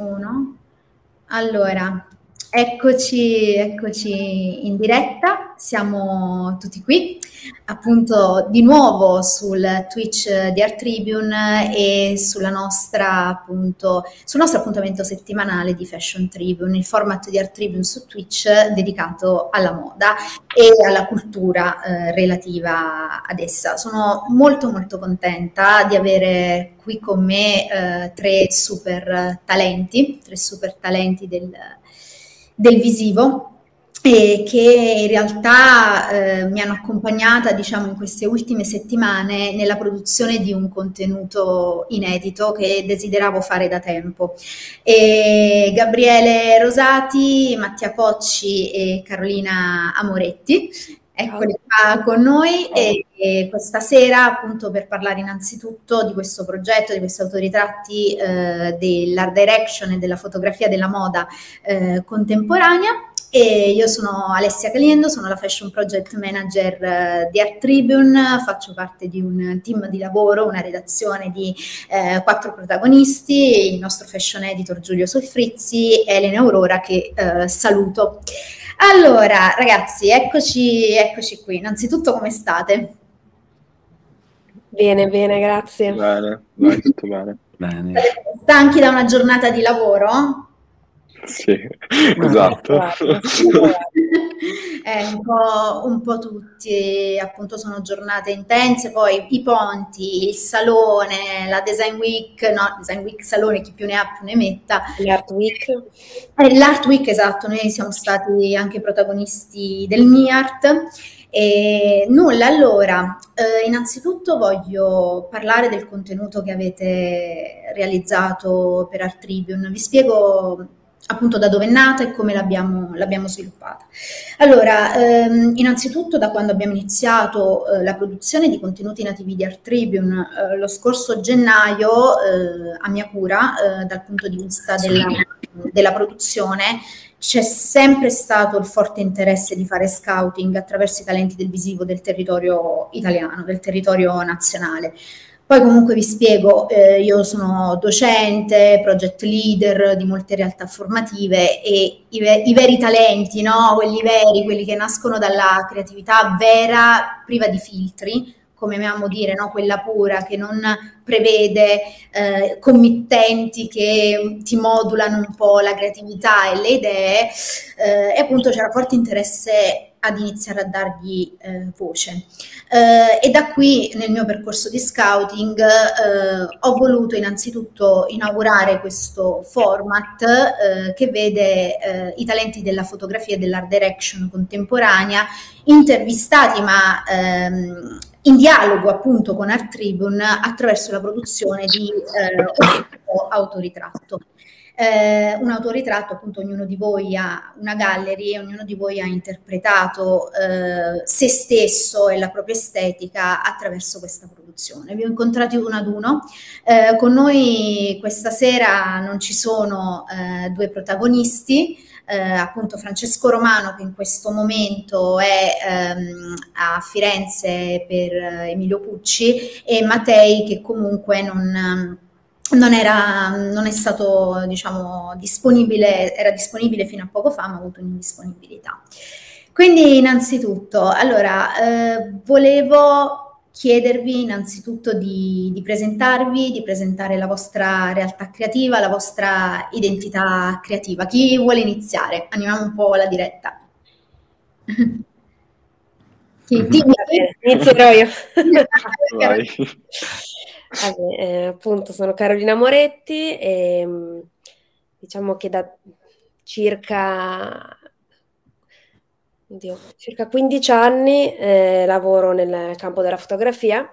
Uno. Allora, eccoci in diretta, siamo tutti qui, appunto di nuovo sul Twitch di Art Tribune e sul nostro appuntamento settimanale di Fashion Tribune, il format di Art Tribune su Twitch dedicato alla moda e alla cultura relativa ad essa. Sono molto molto contenta di avere qui con me tre super talenti del visivo e che in realtà mi hanno accompagnata, diciamo, in queste ultime settimane nella produzione di un contenuto inedito che desideravo fare da tempo. Gabriele Rosati, Mattia Cocci e Carolina Amoretti. Eccoli qua con noi e questa sera appunto per parlare innanzitutto di questo progetto, di questi autoritratti dell'art direction e della fotografia della moda contemporanea. E io sono Alessia Caliendo, sono la Fashion Project Manager di Art Tribune, faccio parte di un team di lavoro, una redazione di 4 protagonisti, il nostro fashion editor Giulio Solfrizzi, Elena Aurora che saluto. Allora, ragazzi, eccoci qui. Innanzitutto, come state? Bene, bene, grazie. Bene, vai, tutto bene. Bene. Siete stanchi da una giornata di lavoro? Sì, esatto. Un po' tutti, appunto sono giornate intense, poi i ponti, il salone, la Design Week, no, Design Week salone, chi più ne ha più ne metta. L'Art Week. L'Art Week, esatto, noi siamo stati anche protagonisti del MIART. E nulla, allora, innanzitutto voglio parlare del contenuto che avete realizzato per Art Tribune. Vi spiego appunto da dove è nata e come l'abbiamo sviluppata. Allora, innanzitutto da quando abbiamo iniziato la produzione di contenuti nativi di Art Tribune lo scorso gennaio, a mia cura, dal punto di vista della produzione, c'è sempre stato il forte interesse di fare scouting attraverso i talenti del visivo del territorio italiano, del territorio nazionale. Poi comunque vi spiego, io sono docente, project leader di molte realtà formative e i veri talenti, no? Quelli veri, quelli che nascono dalla creatività vera, priva di filtri, come amiamo dire, no? Quella pura, che non prevede committenti che ti modulano un po' la creatività e le idee, e appunto c'era forte interesse ad iniziare a dargli voce. E da qui nel mio percorso di scouting ho voluto innanzitutto inaugurare questo format che vede i talenti della fotografia e dell'art direction contemporanea intervistati ma in dialogo appunto con Art Tribune attraverso la produzione di un autoritratto. Un autoritratto, appunto, ognuno di voi ha una gallery, ognuno di voi ha interpretato se stesso e la propria estetica attraverso questa produzione. Vi ho incontrati uno ad uno. Con noi questa sera non ci sono due protagonisti, appunto Francesco Romano che in questo momento è a Firenze per Emilio Pucci e Mattei che comunque non è stato, diciamo, disponibile, era disponibile fino a poco fa, ma ha avuto un'indisponibilità. Quindi innanzitutto, allora, volevo chiedervi innanzitutto di presentarvi, di presentare la vostra realtà creativa, la vostra identità creativa. Chi vuole iniziare? Animiamo un po' la diretta. Inizierò io. Vai. Vabbè, appunto sono Carolina Moretti e diciamo che da circa 15 anni lavoro nel campo della fotografia,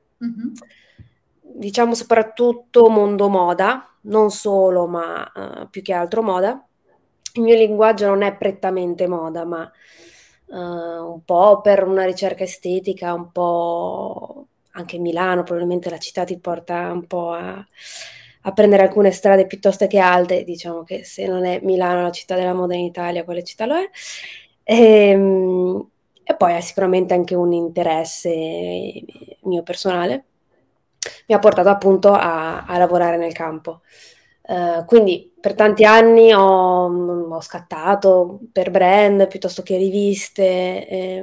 diciamo soprattutto mondo moda, non solo ma più che altro moda. Il mio linguaggio non è prettamente moda, ma un po' per una ricerca estetica, un po' anche Milano, probabilmente la città ti porta un po' a prendere alcune strade piuttosto che altre, diciamo che se non è Milano la città della moda in Italia, quella città lo è. E poi è sicuramente anche un interesse mio personale, mi ha portato appunto a lavorare nel campo. Quindi per tanti anni ho scattato per brand piuttosto che riviste,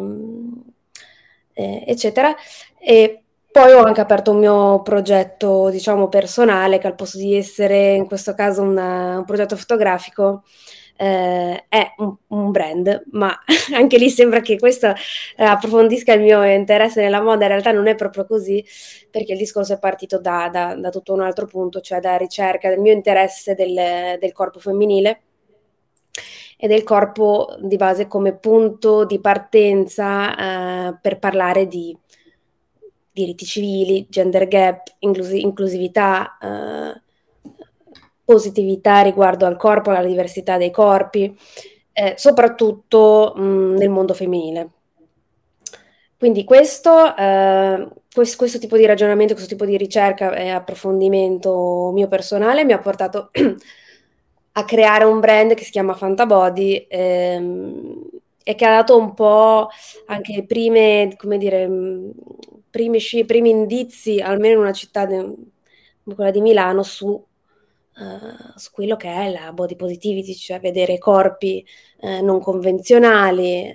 eccetera, e poi ho anche aperto un mio progetto, diciamo, personale, che al posto di essere in questo caso un progetto fotografico, è un brand, ma anche lì sembra che questo approfondisca il mio interesse nella moda. In realtà non è proprio così, perché il discorso è partito da tutto un altro punto, cioè da ricerca del mio interesse del corpo femminile e del corpo di base come punto di partenza per parlare di diritti civili, gender gap, inclusività, positività riguardo al corpo, alla diversità dei corpi, soprattutto nel mondo femminile. Quindi questo tipo di ragionamento, questo tipo di ricerca e approfondimento mio personale mi ha portato a creare un brand che si chiama Fantabody, e che ha dato un po' anche primi indizi, almeno in una città come quella di Milano, su quello che è la body positivity, cioè vedere corpi non convenzionali,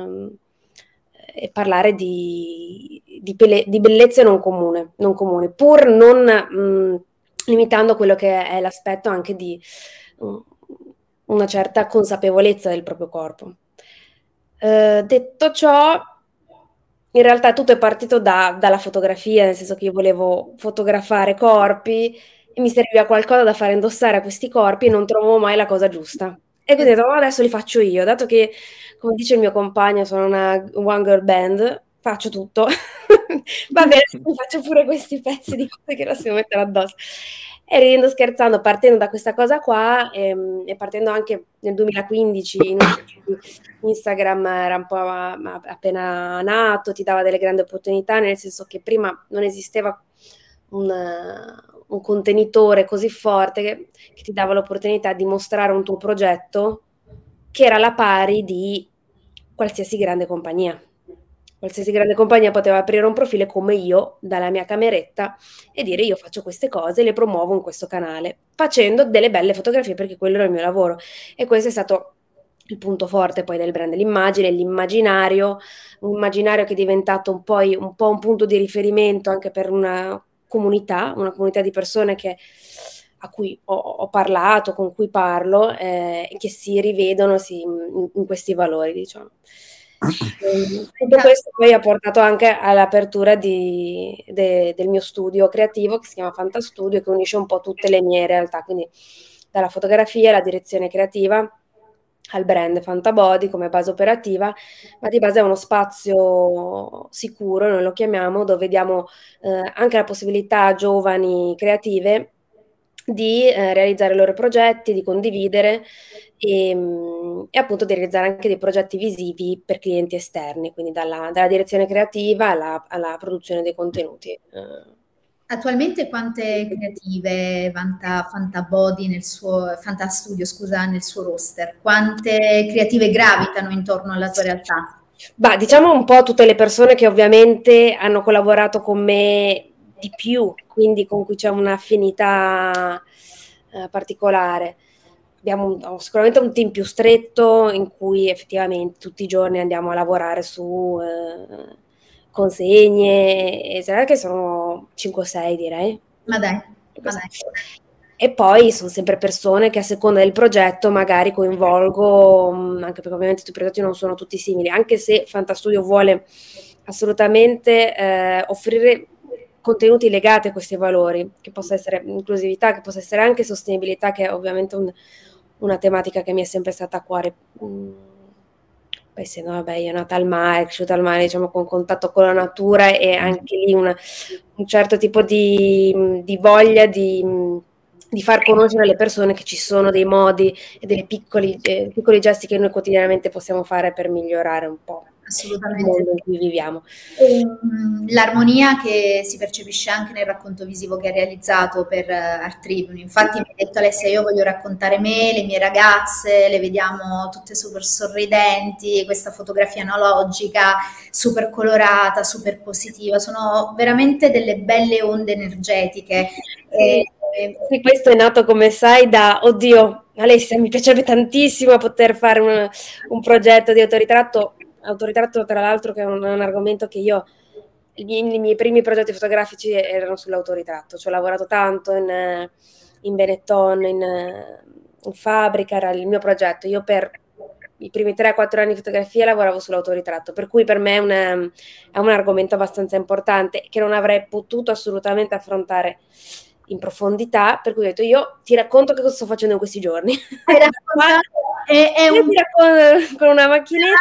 e parlare di bellezze non comuni, pur non limitando quello che è l'aspetto anche di una certa consapevolezza del proprio corpo. Detto ciò, in realtà tutto è partito dalla fotografia, nel senso che io volevo fotografare corpi e mi serviva qualcosa da fare indossare a questi corpi e non trovavo mai la cosa giusta. E quindi ho detto, adesso li faccio io, dato che, come dice il mio compagno, sono una one girl band, faccio tutto. Va bene, mi faccio pure questi pezzi di cose che non si mettono addosso. E ridendo, scherzando, partendo da questa cosa qua, e partendo anche nel 2015, Instagram era un po' appena nato, ti dava delle grandi opportunità, nel senso che prima non esisteva un contenitore così forte che ti dava l'opportunità di mostrare un tuo progetto che era alla pari di qualsiasi grande compagnia. Qualsiasi grande compagnia poteva aprire un profilo come io dalla mia cameretta e dire io faccio queste cose e le promuovo in questo canale, facendo delle belle fotografie, perché quello era il mio lavoro. E questo è stato il punto forte poi del brand, l'immagine, l'immaginario, un immaginario che è diventato un po' un punto di riferimento anche per una comunità di persone a cui ho parlato, con cui parlo, e che si rivedono in questi valori, diciamo. Tutto questo poi ha portato anche all'apertura del mio studio creativo che si chiama Fantastudio, che unisce un po' tutte le mie realtà, quindi dalla fotografia alla direzione creativa al brand Fantabody come base operativa, ma di base è uno spazio sicuro, noi lo chiamiamo, dove diamo anche la possibilità a giovani creative di realizzare i loro progetti, di condividere e appunto di realizzare anche dei progetti visivi per clienti esterni, quindi dalla direzione creativa alla produzione dei contenuti. Attualmente quante creative vanta Fantabody Fantastudio, scusa, nel suo roster? Quante creative gravitano intorno alla tua realtà? Bah, diciamo un po' tutte le persone che ovviamente hanno collaborato con me di più, quindi con cui c'è un'affinità particolare. Abbiamo sicuramente un team più stretto in cui effettivamente tutti i giorni andiamo a lavorare su consegne, eccetera, che sono 5-6 direi. Ma dai. E poi sono sempre persone che a seconda del progetto magari coinvolgo, anche perché ovviamente i progetti non sono tutti simili, anche se Fantastudio vuole assolutamente offrire contenuti legati a questi valori, che possa essere inclusività, che possa essere anche sostenibilità, che è ovviamente una tematica che mi è sempre stata a cuore. Poi se no, vabbè, io nata al mare, cresciuta al mare, diciamo, con contatto con la natura, e anche lì un certo tipo di voglia di far conoscere alle persone che ci sono dei modi e dei piccoli gesti che noi quotidianamente possiamo fare per migliorare un po' il mondo in cui viviamo. L'armonia che si percepisce anche nel racconto visivo che hai realizzato per Art Tribune. Infatti mi hai detto, Alessia, io voglio raccontare me, le mie ragazze, le vediamo tutte super sorridenti, questa fotografia analogica, super colorata, super positiva, sono veramente delle belle onde energetiche. Sì, questo è nato, come sai, da, oddio, Alessia, mi piacerebbe tantissimo poter fare un progetto di autoritratto tra l'altro che è un argomento che io, i miei primi progetti fotografici erano sull'autoritratto, ci ho lavorato tanto in Benetton, in fabbrica, era il mio progetto, io per i primi 3-4 anni di fotografia lavoravo sull'autoritratto, per cui per me è un argomento abbastanza importante che non avrei potuto assolutamente affrontare in profondità, per cui ho detto io ti racconto che cosa sto facendo in questi giorni. Hai raccontato, Io ti racconto con una macchinetta.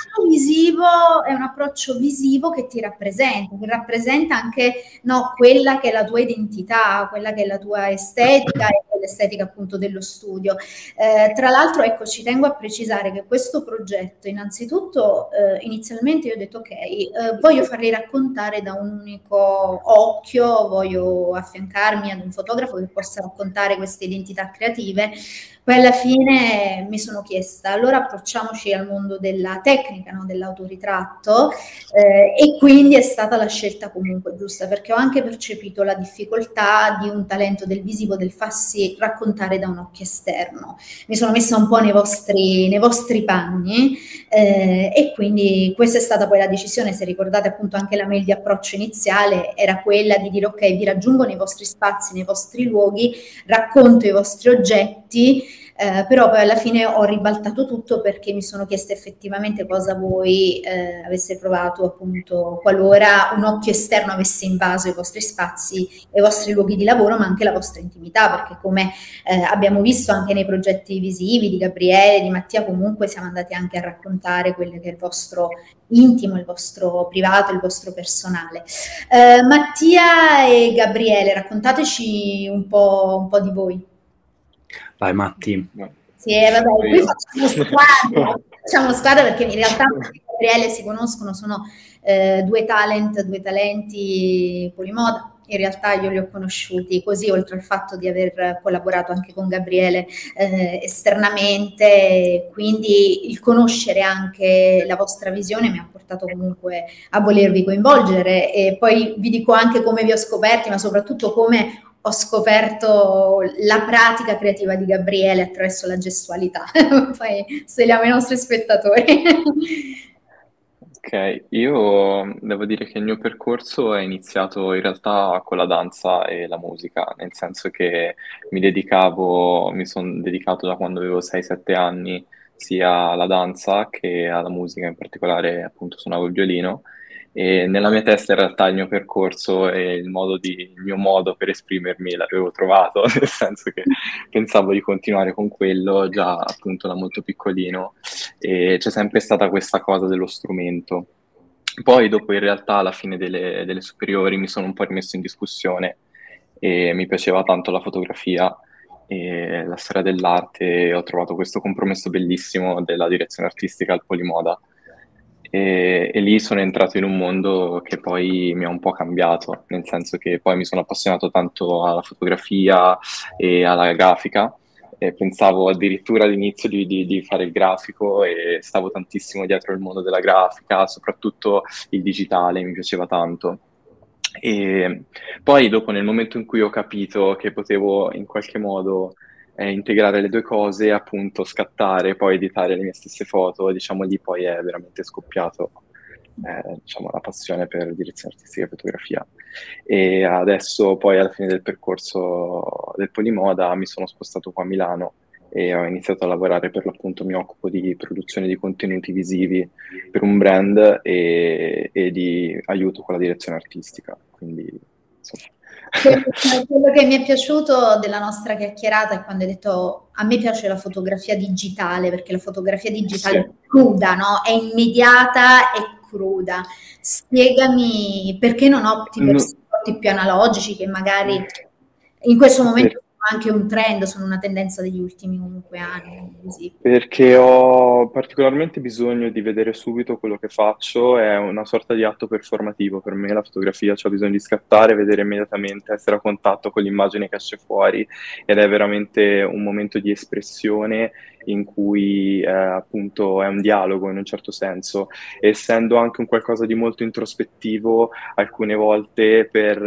È un approccio visivo che ti rappresenta, che rappresenta anche, no, quella che è la tua identità, quella che è la tua estetica e l'estetica appunto dello studio. Tra l'altro, ecco, ci tengo a precisare che questo progetto, innanzitutto, inizialmente io ho detto ok, voglio farli raccontare da un unico occhio, voglio affiancarmi ad un fotografo che possa raccontare queste identità creative. Poi alla fine mi sono chiesta, allora approcciamoci al mondo della tecnica, no? Dell'autoritratto, e quindi è stata la scelta comunque giusta, perché ho anche percepito la difficoltà di un talento del visivo, del farsi raccontare da un occhio esterno. Mi sono messa un po' nei vostri panni, e quindi questa è stata poi la decisione. Se ricordate appunto anche la mail di approccio iniziale era quella di dire ok, vi raggiungo nei vostri spazi, nei vostri luoghi, racconto i vostri oggetti, però poi alla fine ho ribaltato tutto perché mi sono chiesta effettivamente cosa voi aveste provato appunto qualora un occhio esterno avesse invaso i vostri spazi e i vostri luoghi di lavoro, ma anche la vostra intimità, perché come abbiamo visto anche nei progetti visivi di Gabriele, di Mattia, comunque siamo andati anche a raccontare quello che è il vostro intimo, il vostro privato, il vostro personale. Mattia e Gabriele, raccontateci un po' di voi. Vai Matti. Sì, vabbè, qui facciamo squadra perché in realtà Mattia e Gabriele si conoscono, sono due talenti Polimoda. In realtà io li ho conosciuti così, oltre al fatto di aver collaborato anche con Gabriele esternamente, quindi il conoscere anche la vostra visione mi ha portato comunque a volervi coinvolgere, e poi vi dico anche come vi ho scoperti, ma soprattutto come ho scoperto la pratica creativa di Gabriele attraverso la gestualità. Poi svegliamo i nostri spettatori. Ok, io devo dire che il mio percorso è iniziato in realtà con la danza e la musica, nel senso che mi sono dedicato da quando avevo 6-7 anni sia alla danza che alla musica, in particolare appunto suonavo il violino, e nella mia testa in realtà il mio percorso e il mio modo per esprimermi l'avevo trovato, nel senso che pensavo di continuare con quello già appunto da molto piccolino, e c'è sempre stata questa cosa dello strumento. Poi dopo in realtà alla fine delle superiori mi sono un po' rimesso in discussione e mi piaceva tanto la fotografia e la storia dell'arte, e ho trovato questo compromesso bellissimo della direzione artistica al Polimoda. E lì sono entrato in un mondo che poi mi ha un po' cambiato, nel senso che poi mi sono appassionato tanto alla fotografia e alla grafica, e pensavo addirittura all'inizio di fare il grafico, e stavo tantissimo dietro il mondo della grafica, soprattutto il digitale, mi piaceva tanto. E poi dopo, nel momento in cui ho capito che potevo in qualche modo integrare le due cose, appunto scattare, poi editare le mie stesse foto, diciamo lì poi è veramente scoppiato diciamo, la passione per direzione artistica e fotografia. E adesso poi alla fine del percorso del Polimoda mi sono spostato qua a Milano e ho iniziato a lavorare, per l'appunto mi occupo di produzione di contenuti visivi per un brand e di aiuto con la direzione artistica. Quindi, insomma. Quello che mi è piaciuto della nostra chiacchierata è quando hai detto a me piace la fotografia digitale, perché la fotografia digitale è cruda, no? È immediata e cruda. Spiegami perché non opti per supporti più analogici che magari in questo momento sono anche un trend, sono una tendenza degli ultimi comunque anni. Così. Perché ho particolarmente bisogno di vedere subito quello che faccio, è una sorta di atto performativo per me la fotografia, c'ho bisogno di scattare, vedere immediatamente, essere a contatto con l'immagine che esce fuori, ed è veramente un momento di espressione in cui appunto è un dialogo in un certo senso, essendo anche un qualcosa di molto introspettivo, alcune volte per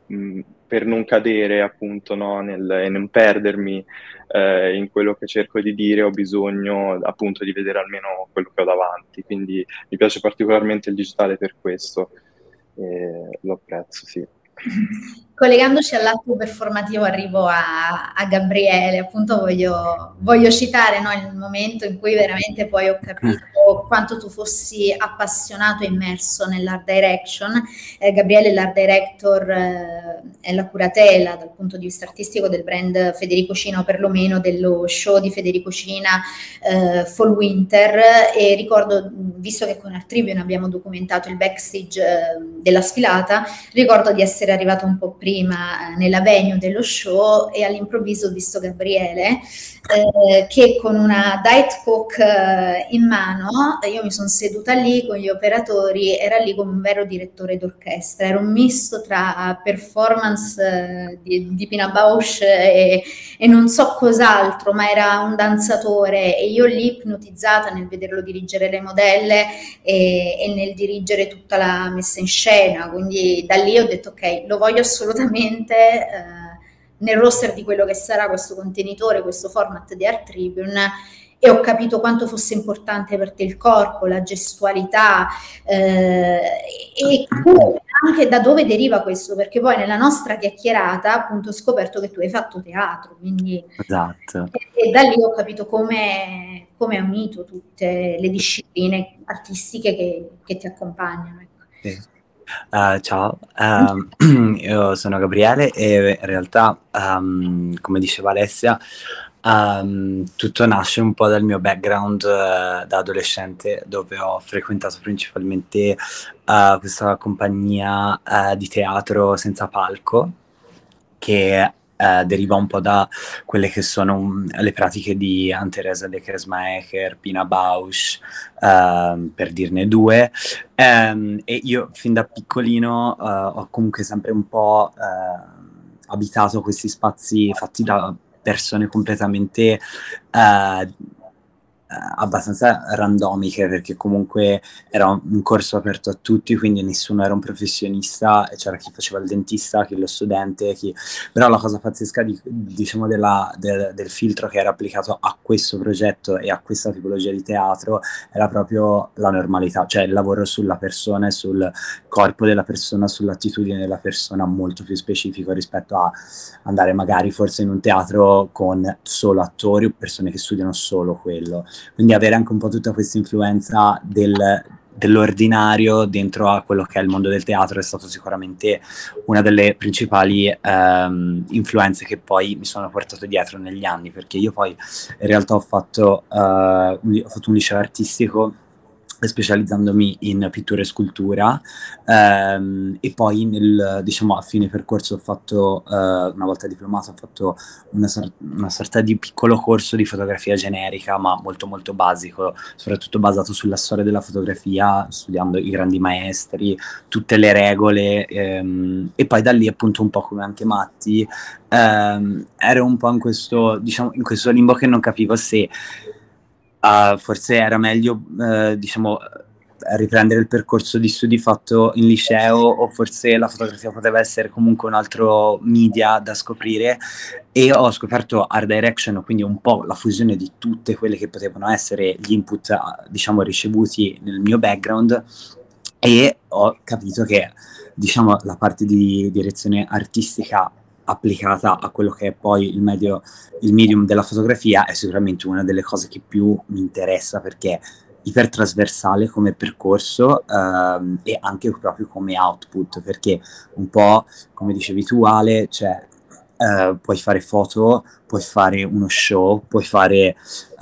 per non cadere appunto, no, e non perdermi in quello che cerco di dire, ho bisogno appunto di vedere almeno quello che ho davanti, quindi mi piace particolarmente il digitale per questo, lo apprezzo, sì. Collegandoci all'atto performativo arrivo a Gabriele, appunto voglio citare, no, il momento in cui veramente poi ho capito quanto tu fossi appassionato e immerso nell'art direction. Gabriele è l'art director e la curatela dal punto di vista artistico del brand Federico Cina, o perlomeno dello show di Federico Cina Fall Winter, e ricordo, visto che con Art Tribune abbiamo documentato il backstage della sfilata, ricordo di essere arrivata un po' prima nella venue dello show e all'improvviso ho visto Gabriele che con una Diet Coke in mano, io mi sono seduta lì con gli operatori, era lì come un vero direttore d'orchestra, era un misto tra performance di Pina Bausch e non so cos'altro, ma era un danzatore, e io lì ipnotizzata nel vederlo dirigere le modelle e nel dirigere tutta la messa in scena, quindi da lì ho detto ok, lo voglio assolutamente nel roster di quello che sarà questo contenitore, questo format di Art Tribune, e ho capito quanto fosse importante per te il corpo, la gestualità e anche da dove deriva questo, perché poi nella nostra chiacchierata appunto ho scoperto che tu hai fatto teatro, quindi Esatto. E da lì ho capito come ha unito tutte le discipline artistiche che ti accompagnano. Ecco. Sì. Ciao, io sono Gabriele e in realtà, come diceva Alessia, tutto nasce un po' dal mio background da adolescente, dove ho frequentato principalmente questa compagnia di teatro senza palco, che deriva un po' da quelle che sono le pratiche di Anne-Therese de Kersmaeker, Pina Bausch, per dirne due. E io fin da piccolino ho comunque sempre un po' abitato questi spazi fatti da persone completamente abbastanza randomiche, perché comunque era un corso aperto a tutti, quindi nessuno era un professionista, e c'era chi faceva il dentista, chi lo studente, però la cosa pazzesca diciamo del filtro che era applicato a questo progetto e a questa tipologia di teatro era proprio la normalità, cioè il lavoro sulla persona e sul corpo della persona, sull'attitudine della persona, molto più specifico rispetto a andare magari forse in un teatro con solo attori o persone che studiano solo quello. Quindi avere anche un po' tutta questa influenza dell'ordinario dentro a quello che è il mondo del teatro è stato sicuramente una delle principali influenze che poi mi sono portato dietro negli anni, perché io poi in realtà ho fatto un liceo artistico specializzandomi in pittura e scultura, e poi diciamo a fine percorso ho fatto, una volta diplomato, ho fatto una sorta di piccolo corso di fotografia generica, ma molto molto basico, soprattutto basato sulla storia della fotografia, studiando i grandi maestri, tutte le regole, e poi da lì appunto un po' come anche Matti, ero un po' in questo limbo che non capivo se forse era meglio, diciamo, riprendere il percorso di studi fatto in liceo, o forse la fotografia poteva essere comunque un altro media da scoprire, e ho scoperto art direction, quindi un po' la fusione di tutte quelle che potevano essere gli input, diciamo, ricevuti nel mio background, e ho capito che, diciamo, la parte di direzione artistica applicata a quello che è poi il medium della fotografia è sicuramente una delle cose che più mi interessa, perché è ipertrasversale come percorso, e anche proprio come output, perché un po' come dicevi tu Ale, cioè puoi fare foto, puoi fare uno show, puoi fare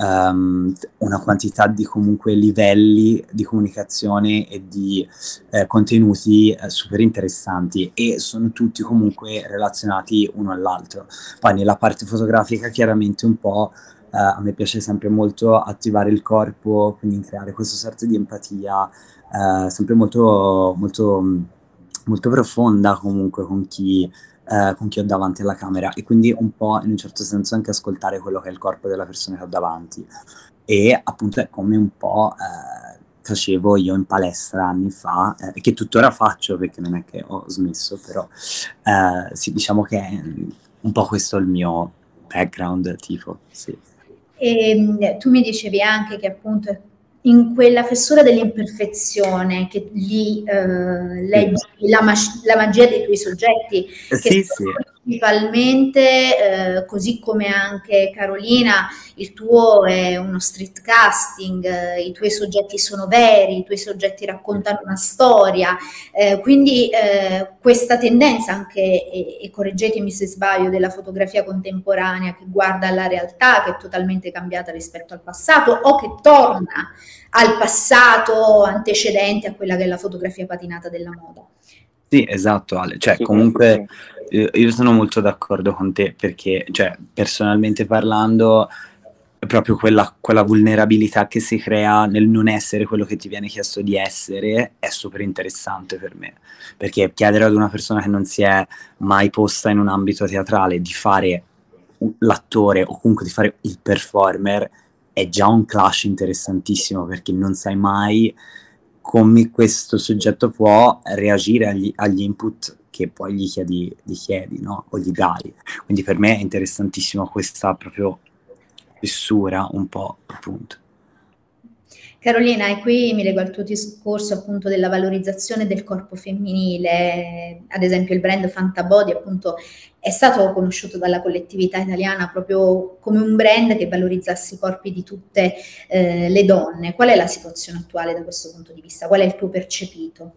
una quantità di comunque livelli di comunicazione e di contenuti super interessanti, e sono tutti comunque relazionati uno all'altro. Poi nella parte fotografica chiaramente un po' a me piace sempre molto attivare il corpo, quindi creare questa sorta di empatia sempre molto, molto, molto profonda comunque con chi ho davanti alla camera, e quindi un po' in un certo senso anche ascoltare quello che è il corpo della persona che ho davanti, e appunto è come un po' facevo io in palestra anni fa, che tuttora faccio perché non è che ho smesso, però sì, diciamo che è un po' questo il mio background, tipo, sì. E tu mi dicevi anche che appunto in quella fessura dell'imperfezione che lì leggi la magia dei tuoi soggetti, che Sì, sono sì. principalmente, così come anche Carolina, il tuo è uno street casting, i tuoi soggetti sono veri, i tuoi soggetti raccontano una storia, quindi questa tendenza anche, e correggetemi se sbaglio, della fotografia contemporanea che guarda alla realtà, che è totalmente cambiata rispetto al passato, o che torna al passato antecedente a quella che è la fotografia patinata della moda. Sì, esatto, Ale. Cioè, Sì, comunque sì. io sono molto d'accordo con te perché, cioè, personalmente parlando, è proprio quella vulnerabilità che si crea nel non essere quello che ti viene chiesto di essere è super interessante per me, perché chiedere ad una persona che non si è mai posta in un ambito teatrale di fare l'attore o comunque di fare il performer è già un clash interessantissimo, perché non sai mai come questo soggetto può reagire agli input che poi gli chiedi, no? O gli dai. Quindi per me è interessantissimo questa proprio fessura un po', appunto. Carolina, e qui mi leggo al tuo discorso appunto della valorizzazione del corpo femminile, ad esempio il brand Fantabody appunto è stato conosciuto dalla collettività italiana proprio come un brand che valorizzasse i corpi di tutte le donne. Qual è la situazione attuale da questo punto di vista? Qual è il tuo percepito?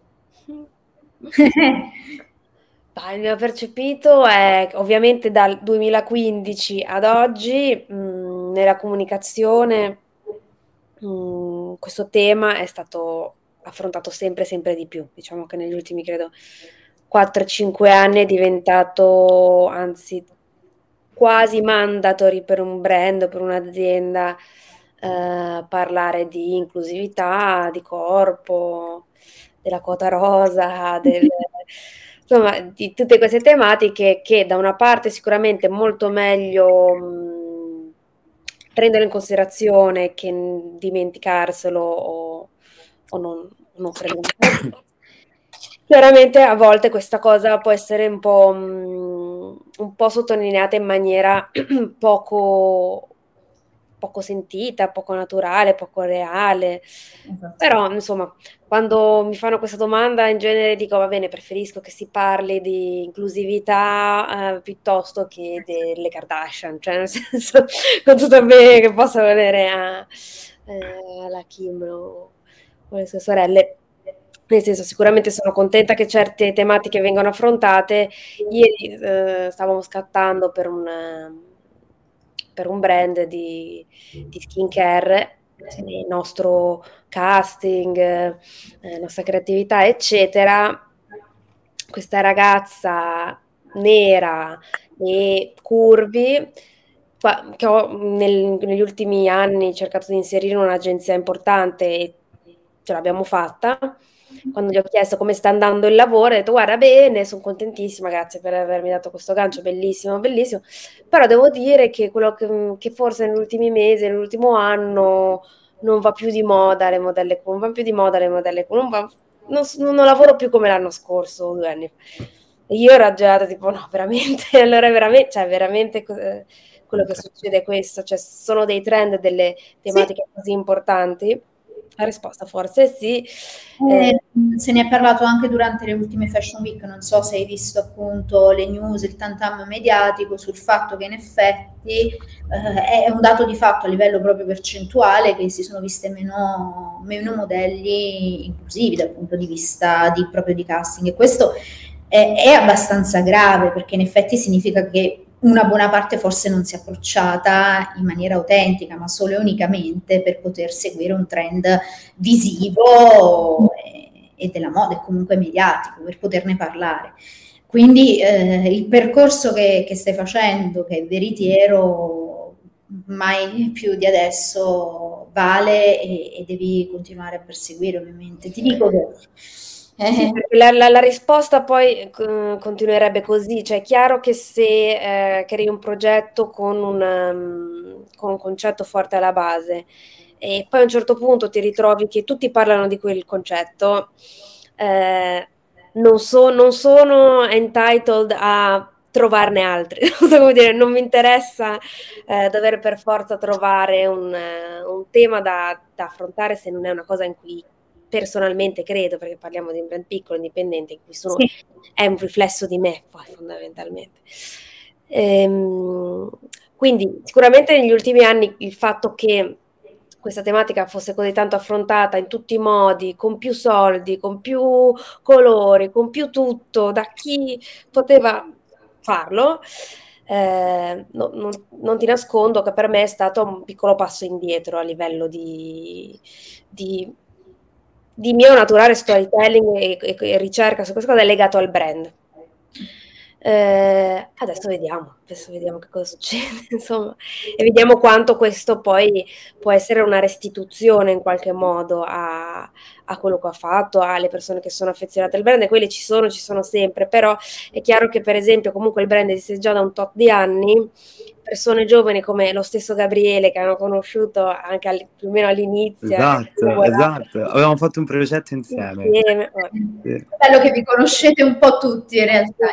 Il mio percepito è ovviamente dal 2015 ad oggi nella comunicazione questo tema è stato affrontato sempre di più. Diciamo che negli ultimi, credo, 4-5 anni è diventato, anzi, quasi mandatory per un brand, per un'azienda, parlare di inclusività, di corpo, della quota rosa, insomma, di tutte queste tematiche che da una parte sicuramente molto meglio prenderlo in considerazione che dimenticarselo o non prenderlo. Chiaramente a volte questa cosa può essere un po' sottolineata in maniera poco sentita, poco naturale, poco reale. Però, insomma, quando mi fanno questa domanda in genere dico, va bene, preferisco che si parli di inclusività piuttosto che delle Kardashian, cioè nel senso, con tutto il bene che posso volere alla Kim o le sue sorelle. Nel senso, sicuramente sono contenta che certe tematiche vengano affrontate. Ieri stavamo scattando per un brand di skincare, il nostro casting, nostra creatività, eccetera. Questa ragazza nera e curvy che ho negli ultimi anni cercato di inserire in un'agenzia importante e ce l'abbiamo fatta. Quando gli ho chiesto come sta andando il lavoro, ho detto guarda bene, sono contentissima, grazie per avermi dato questo gancio, bellissimo, bellissimo, però devo dire che quello che forse negli ultimi mesi, nell'ultimo anno non va più di moda le modelle, non va più di moda le modelle, non lavoro più come l'anno scorso, 2 anni fa. E io ero gelata tipo no, veramente, allora veramente, cioè veramente quello che succede è questo, cioè sono dei trend, delle tematiche così importanti. La risposta forse sì. Se ne è parlato anche durante le ultime Fashion Week, non so se hai visto appunto le news, il tantam mediatico sul fatto che in effetti è un dato di fatto a livello proprio percentuale che si sono viste meno modelli inclusivi dal punto di vista proprio di casting, e questo è abbastanza grave perché in effetti significa che una buona parte forse non si è approcciata in maniera autentica, ma solo e unicamente per poter seguire un trend visivo e della moda e comunque mediatico, per poterne parlare. Quindi il percorso che stai facendo, che è veritiero, mai più di adesso vale e devi continuare a perseguire, ovviamente. Ti dico che Sì, perché la risposta poi continuerebbe così, cioè è chiaro che se crei un progetto con un concetto forte alla base e poi a un certo punto ti ritrovi che tutti parlano di quel concetto, non sono entitled a trovarne altri, non so come dire, non mi interessa dover per forza trovare un tema da affrontare se non è una cosa in cui personalmente credo, perché parliamo di un brand piccolo, indipendente, in cui Sì. è un riflesso di me, poi fondamentalmente. Quindi sicuramente negli ultimi anni il fatto che questa tematica fosse così tanto affrontata in tutti i modi, con più soldi, con più colori, con più tutto, da chi poteva farlo, non ti nascondo che per me è stato un piccolo passo indietro a livello di mio naturale storytelling e ricerca su questa cosa è legato al brand. Adesso vediamo che cosa succede, insomma, e vediamo quanto questo poi può essere una restituzione in qualche modo a quello che ha fatto, alle persone che sono affezionate al brand, e quelle ci sono sempre, però è chiaro che per esempio comunque il brand esiste già da un tot di anni, persone giovani come lo stesso Gabriele che hanno conosciuto anche più o meno all'inizio. Esatto, avevamo fatto un progetto insieme. Sì. È bello che vi conoscete un po' tutti in realtà,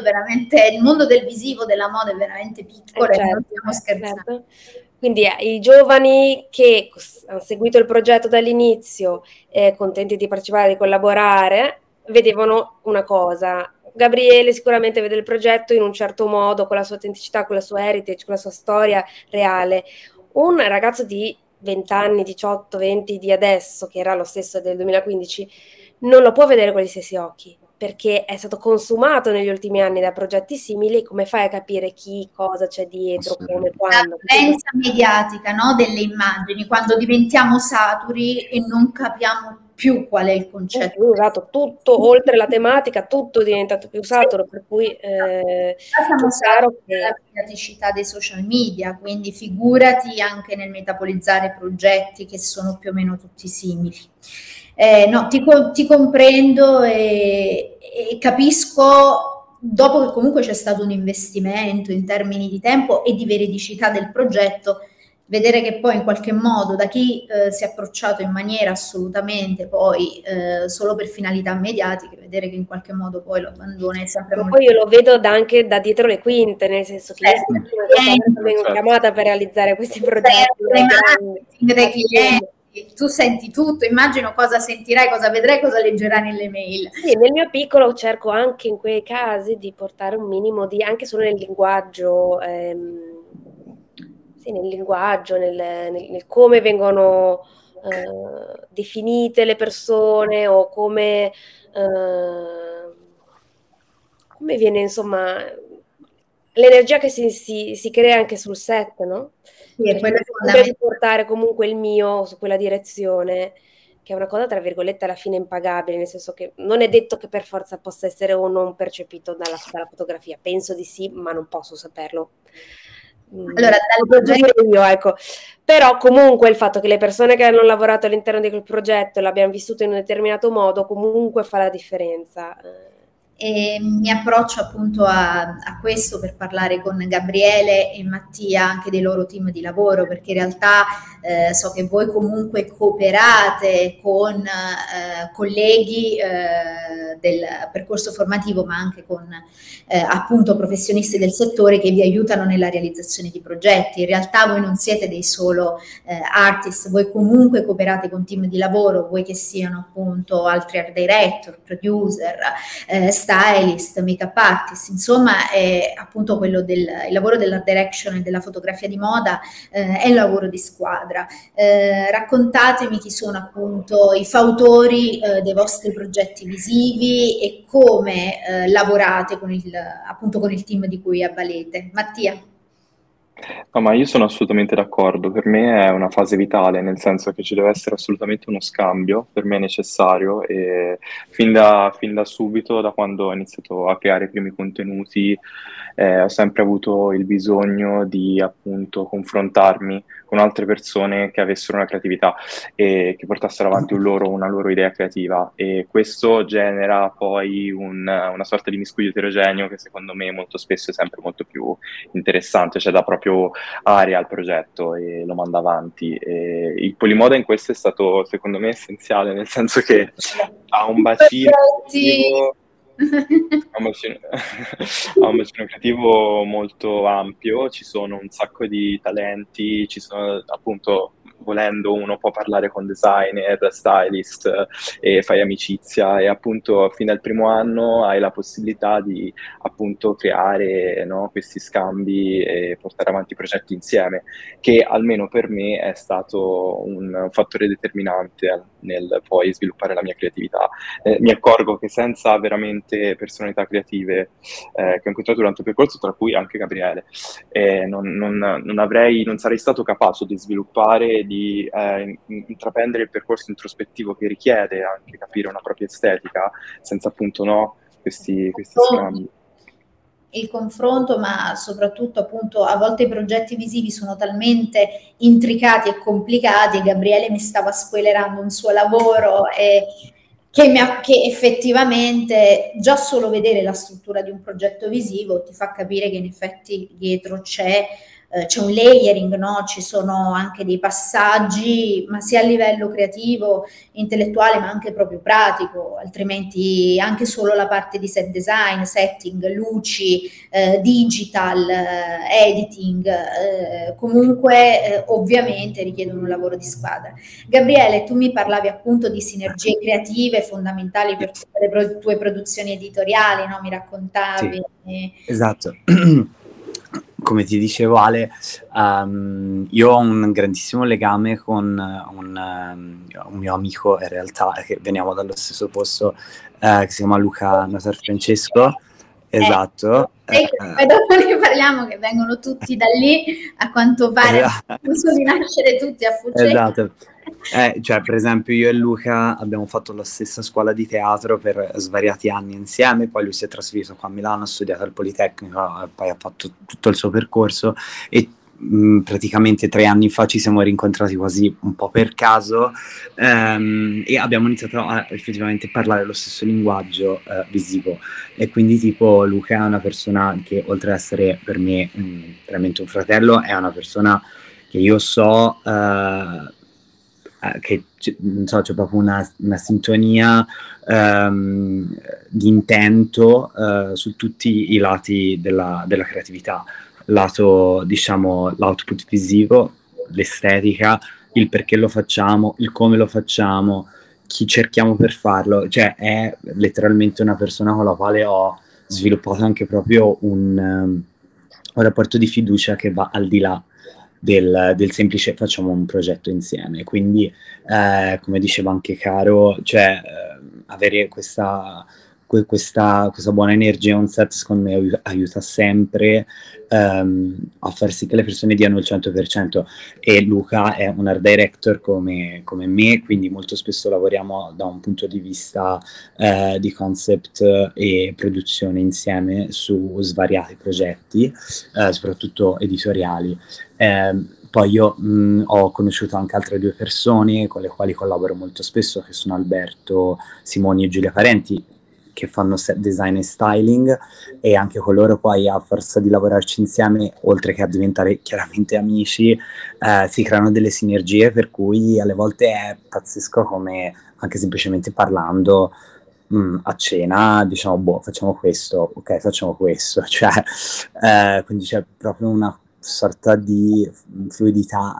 il mondo del visivo, della moda è veramente piccolo e non stiamo scherzando. Certo. Quindi i giovani che hanno seguito il progetto dall'inizio, contenti di partecipare, di collaborare, vedevano una cosa. Gabriele sicuramente vede il progetto in un certo modo, con la sua autenticità, con la sua heritage, con la sua storia reale. Un ragazzo di 20 anni, 18, 20 di adesso, che era lo stesso del 2015, non lo può vedere con gli stessi occhi, perché è stato consumato negli ultimi anni da progetti simili. Come fai a capire chi, cosa c'è dietro, come, quando? La violenza mediatica, no, delle immagini, quando diventiamo saturi e non capiamo più qual è il concetto. Esatto, tutto, oltre la tematica, tutto è diventato più saturo, per cui siamo chiaro che la mediaticità dei social media, quindi figurati anche nel metabolizzare progetti che sono più o meno tutti simili. No, ti comprendo e capisco, dopo che comunque c'è stato un investimento in termini di tempo e di veridicità del progetto, vedere che poi in qualche modo da chi si è approcciato in maniera assolutamente poi solo per finalità mediatiche, vedere che in qualche modo poi lo abbandona è sempre molto... Poi io lo vedo anche da dietro le quinte, nel senso che io vengo chiamata per realizzare questi progetti. Dei clienti. Tu senti tutto, immagino cosa sentirai, cosa vedrai, cosa leggerai nelle mail. Sì, nel mio piccolo cerco anche in quei casi di portare un minimo di, anche solo nel linguaggio, nel come vengono definite le persone, o come viene, insomma, l'energia che si crea anche sul set, no? Sì, e poi di portare comunque il mio su quella direzione, che è una cosa tra virgolette alla fine impagabile, nel senso che non è detto che per forza possa essere o non percepito dalla fotografia. Penso di sì, ma non posso saperlo. Allora, dal progetto io, ecco. Però comunque il fatto che le persone che hanno lavorato all'interno di quel progetto l'abbiano vissuto in un determinato modo comunque fa la differenza. E mi approccio appunto a questo per parlare con Gabriele e Mattia anche dei loro team di lavoro, perché in realtà so che voi comunque cooperate con colleghi del percorso formativo, ma anche con appunto professionisti del settore che vi aiutano nella realizzazione di progetti. In realtà voi non siete dei solo artist, voi comunque cooperate con team di lavoro, voi che siano appunto altri art director, producer, stylist, make-up artist, insomma appunto quello il lavoro dell'art direction e della fotografia di moda è un lavoro di squadra. Raccontatemi chi sono appunto i fautori dei vostri progetti visivi e come lavorate con appunto con il team di cui avvalete. Mattia. No, ma io sono assolutamente d'accordo, per me è una fase vitale, nel senso che ci deve essere assolutamente uno scambio, per me è necessario e fin da subito, da quando ho iniziato a creare i primi contenuti, ho sempre avuto il bisogno di appunto confrontarmi con altre persone che avessero una creatività e che portassero avanti una loro idea creativa e questo genera poi una sorta di miscuglio eterogeneo che secondo me molto spesso è sempre molto più interessante, cioè dà proprio aria al progetto e lo manda avanti. E il Polimoda in questo è stato, secondo me, essenziale, nel senso che ha un bacino creativo, ha un bacino, ha un bacino creativo molto ampio, ci sono un sacco di talenti, ci sono appunto volendo uno può parlare con designer, stylist e fai amicizia e appunto fino al primo anno hai la possibilità di appunto creare, no, questi scambi e portare avanti i progetti insieme, che almeno per me è stato un fattore determinante nel poi sviluppare la mia creatività. Mi accorgo che senza veramente personalità creative che ho incontrato durante il percorso, tra cui anche Gabriele, non sarei stato capace di sviluppare, di intraprendere il percorso introspettivo che richiede anche capire una propria estetica, senza appunto no, questi scambi. Il confronto, ma soprattutto appunto a volte i progetti visivi sono talmente intricati e complicati. Gabriele mi stava spoilerando un suo lavoro e che effettivamente già solo vedere la struttura di un progetto visivo ti fa capire che in effetti dietro c'è un layering, no? Ci sono anche dei passaggi, ma sia a livello creativo, intellettuale, ma anche proprio pratico, altrimenti anche solo la parte di set design, setting, luci, digital, editing, comunque ovviamente richiedono un lavoro di squadra. Gabriele, tu mi parlavi appunto di sinergie creative fondamentali per tutte le tue produzioni editoriali, no? Mi raccontavi. Sì, esatto. Come ti dicevo Ale, io ho un grandissimo legame con un mio amico in realtà, che veniamo dallo stesso posto, che si chiama Luca Natar Francesco. Esatto. Poi dopo ne parliamo, che vengono tutti da lì, a quanto pare, sono di nascere tutti a Fucecchio. Esatto. Cioè, per esempio, io e Luca abbiamo fatto la stessa scuola di teatro per svariati anni insieme, poi lui si è trasferito qua a Milano, ha studiato al Politecnico, poi ha fatto tutto il suo percorso e praticamente 3 anni fa ci siamo rincontrati quasi un po' per caso e abbiamo iniziato a effettivamente parlare lo stesso linguaggio visivo e quindi tipo Luca è una persona che oltre ad essere per me veramente un fratello è una persona che io so che non so, c'è proprio una sintonia di intento su tutti i lati della creatività, lato diciamo l'output visivo, l'estetica, il perché lo facciamo, il come lo facciamo, chi cerchiamo per farlo, cioè è letteralmente una persona con la quale ho sviluppato anche proprio un rapporto di fiducia che va al di là del semplice facciamo un progetto insieme. Quindi, come diceva anche Caro, cioè avere questa buona energia on set secondo me aiuta sempre a far sì che le persone diano il 100%, e Luca è un art director come me, quindi molto spesso lavoriamo da un punto di vista di concept e produzione insieme su svariati progetti, soprattutto editoriali. Poi io ho conosciuto anche altre 2 persone con le quali collaboro molto spesso, che sono Alberto Simoni e Giulia Parenti, che fanno set design e styling, e anche con loro poi a forza di lavorarci insieme, oltre che a diventare chiaramente amici, si creano delle sinergie per cui alle volte è pazzesco come anche semplicemente parlando a cena diciamo boh, facciamo questo, ok, facciamo questo, cioè quindi c'è proprio una sorta di fluidità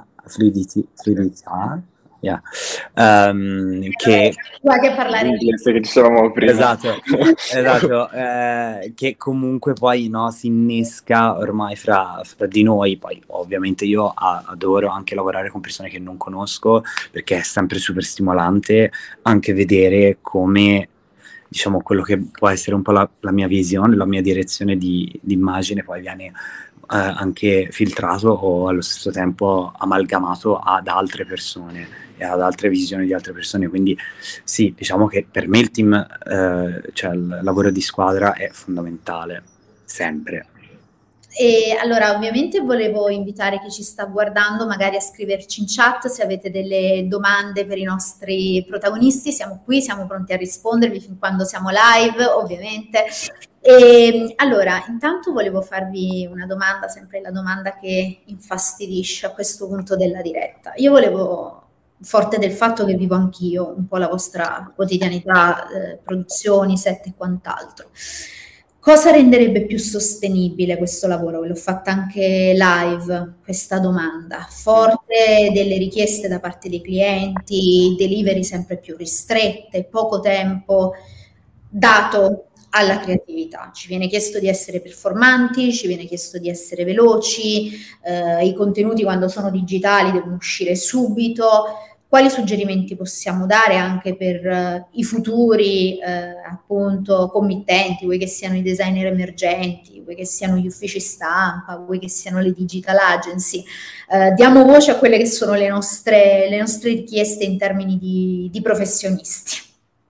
yeah. Che parlare l'inglese che dicevamo prima. esatto che comunque poi no, si innesca ormai fra di noi. Poi ovviamente io adoro anche lavorare con persone che non conosco, perché è sempre super stimolante anche vedere come diciamo quello che può essere un po' la mia visione, la mia direzione di immagine poi viene anche filtrato o allo stesso tempo amalgamato ad altre persone e ad altre visioni di altre persone. Quindi sì, diciamo che per me il team, cioè il lavoro di squadra è fondamentale, sempre. E allora, ovviamente volevo invitare chi ci sta guardando magari a scriverci in chat se avete delle domande per i nostri protagonisti. Siamo qui, siamo pronti a rispondervi fin quando siamo live, ovviamente. E allora, intanto volevo farvi una domanda, sempre la domanda che infastidisce a questo punto della diretta. Io volevo, forte del fatto che vivo anch'io un po' la vostra quotidianità, produzioni, set e quant'altro. Cosa renderebbe più sostenibile questo lavoro? Ve l'ho fatta anche live questa domanda. Forte delle richieste da parte dei clienti, delivery sempre più ristrette, poco tempo dato alla creatività. Ci viene chiesto di essere performanti, ci viene chiesto di essere veloci, i contenuti quando sono digitali devono uscire subito. Quali suggerimenti possiamo dare anche per i futuri appunto committenti, vuoi che siano i designer emergenti, vuoi che siano gli uffici stampa, vuoi che siano le digital agency? Diamo voce a quelle che sono le nostre richieste in termini di professionisti.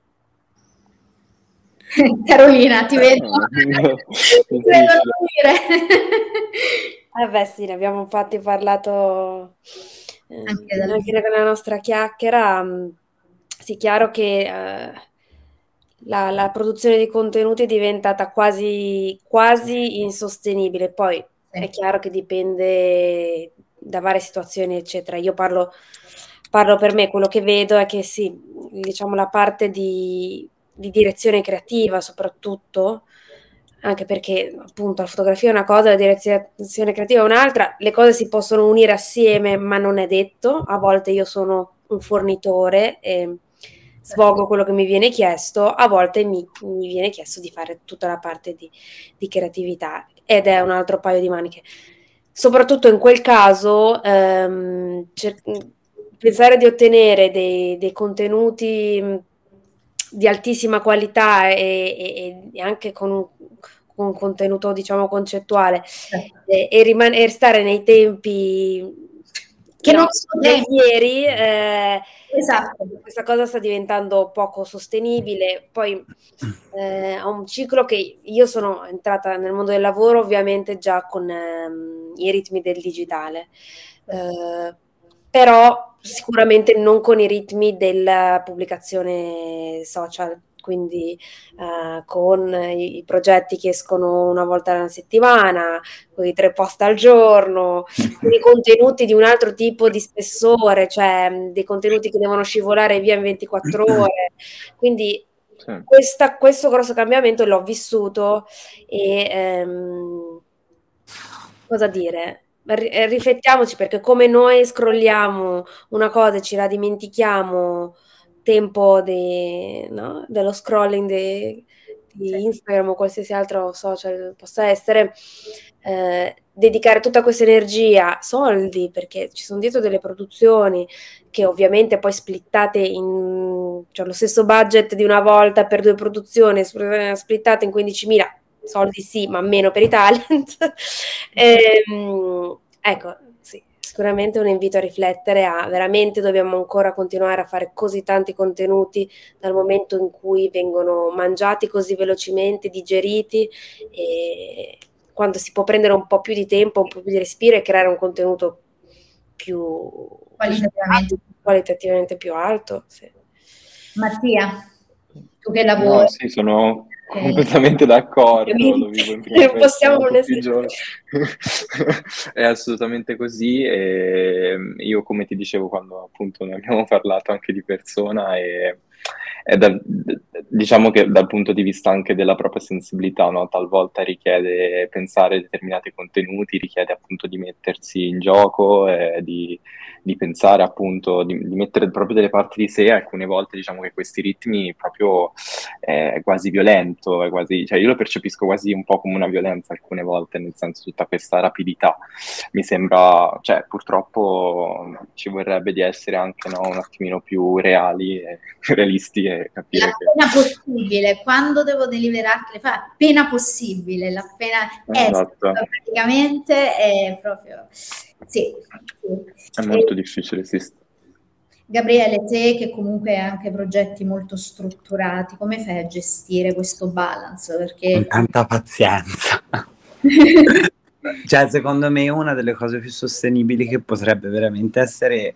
Carolina, ti vedo. Ti vedo dire. Sì, ne abbiamo infatti parlato anche nella nostra chiacchiera. Sì, chiaro che la produzione di contenuti è diventata quasi insostenibile. Poi è chiaro che dipende da varie situazioni, eccetera. Io parlo per me, quello che vedo è che sì, diciamo la parte di direzione creativa soprattutto, anche perché appunto la fotografia è una cosa, la direzione creativa è un'altra, le cose si possono unire assieme ma non è detto, a volte io sono un fornitore e svolgo quello che mi viene chiesto, a volte mi viene chiesto di fare tutta la parte di creatività ed è un altro paio di maniche. Soprattutto in quel caso pensare di ottenere dei contenuti di altissima qualità e anche con un contenuto diciamo concettuale e stare nei tempi che non sono ieri, esatto. questa cosa sta diventando poco sostenibile. Poi ha un ciclo che io sono entrata nel mondo del lavoro ovviamente già con i ritmi del digitale, però sicuramente non con i ritmi della pubblicazione social, quindi con i progetti che escono una volta alla settimana, con i 3 post al giorno, con i contenuti di un altro tipo di spessore, cioè dei contenuti che devono scivolare via in 24 ore. Quindi questo grosso cambiamento l'ho vissuto e cosa dire? Riflettiamoci, perché come noi scrolliamo una cosa e ce la dimentichiamo tempo dello scrolling di Instagram o qualsiasi altro social possa essere, dedicare tutta questa energia, soldi, perché ci sono dietro delle produzioni che ovviamente poi splittate cioè lo stesso budget di una volta per 2 produzioni splittate in 15.000 soldi sì, ma meno per i talent. Ecco, sì, sicuramente un invito a riflettere veramente dobbiamo ancora continuare a fare così tanti contenuti dal momento in cui vengono mangiati così velocemente, digeriti, e quando si può prendere un po' più di tempo, un po' più di respiro e creare un contenuto più qualitativamente più alto. Sì. Mattia, tu che lavori? No, sì, sono completamente d'accordo, lo vivo in prima persona tutti i giorni. È assolutamente così, e io come ti dicevo quando appunto ne abbiamo parlato anche di persona, diciamo che dal punto di vista anche della propria sensibilità, no? Talvolta richiede pensare determinati contenuti, richiede appunto di mettersi in gioco, di pensare appunto, di mettere proprio delle parti di sé. Alcune volte diciamo che questi ritmi proprio è quasi violento, cioè io lo percepisco quasi un po' come una violenza alcune volte, nel senso tutta questa rapidità mi sembra, cioè purtroppo ci vorrebbe di essere anche, no, un attimino più reali e realisti e capire che... Appena possibile, quando devo deliberarti, le fai appena possibile, l'appena Esatto. praticamente è proprio... Sì. È molto difficile, sì. Gabriele, te che comunque hai anche progetti molto strutturati, come fai a gestire questo balance? Perché... Con tanta pazienza. Cioè, secondo me una delle cose più sostenibili che potrebbe veramente essere